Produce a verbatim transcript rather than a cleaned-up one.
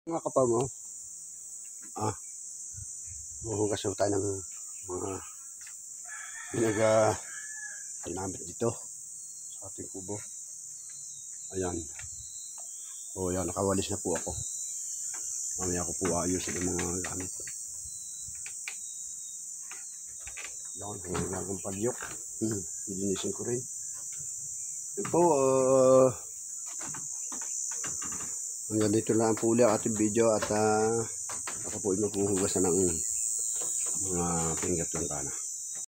Mga kapal mo, ah, huhugas na tayo ng mga pinaga ginamit dito sa ating kubo. Ayan. O yan, nakawalis na po ako. Mamaya ko po ayusin yung mga gamit. Yan, huwag palyok. Hmm, linisin ko rin. Ito po, uh, hanggang dito lang po ulit ang ating video at uh, ako po ay maghuhugas na ng mga pinggat ng kana.